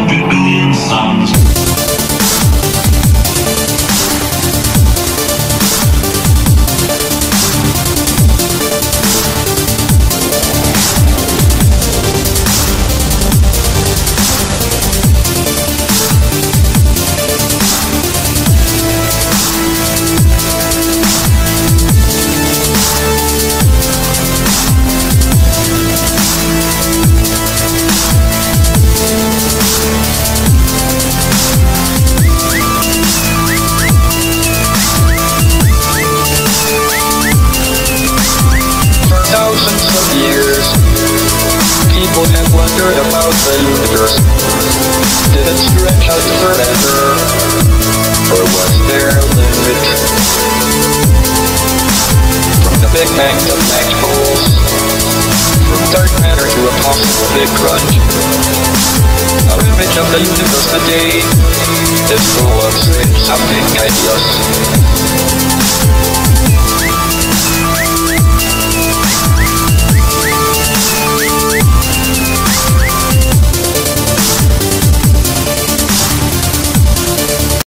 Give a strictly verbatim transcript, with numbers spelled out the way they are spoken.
hundred billion suns. Thousands of years, people have wondered about the universe. Did it stretch out forever, or was there a limit? From the Big Bang to black holes, from dark matter to a possible big crunch, our image of the universe today is full of strange sounding ideas.